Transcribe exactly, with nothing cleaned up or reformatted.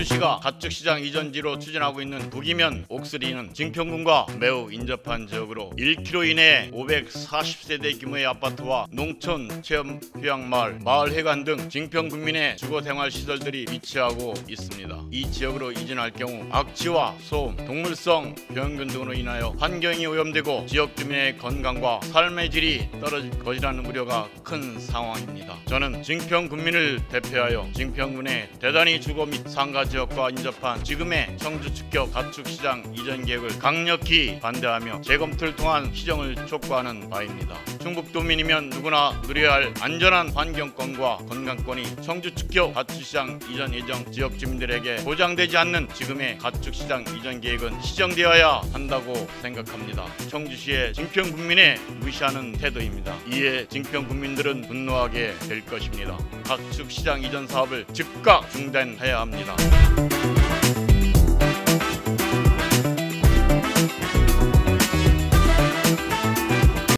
청주시가 가축시장 이전지로 추진하고 있는 북이면 옥스리는 증평군과 매우 인접한 지역으로 일 킬로미터 이내에 오백사십 세대 규모의 아파트와 농촌 체험 휴양마을, 마을회관 등 증평군민의 주거생활시설들이 위치하고 있습니다. 이 지역으로 이전할 경우 악취와 소음, 동물성 병균 등으로 인하여 환경이 오염되고 지역 주민의 건강과 삶의 질이 떨어질 것이라는 우려가 큰 상황입니다. 저는 증평군민을 대표하여 증평군의 대단히 주거 및 상가 지역과 인접한 지금의 청주 축격 가축시장 이전 계획을 강력히 반대하며 재검토를 통한 시정을 촉구하는 바입니다. 충북도민이면 누구나 누려야 할 안전한 환경권과 건강권이 청주 축격 가축시장 이전 예정 지역 주민들에게 보장되지 않는 지금의 가축시장 이전 계획은 시정되어야 한다고 생각합니다. 청주시의 증평군민의 무시하는 태도입니다. 이에 증평군민들은 분노하게 될 것입니다. 가축시장 이전 사업을 즉각 중단해야 합니다.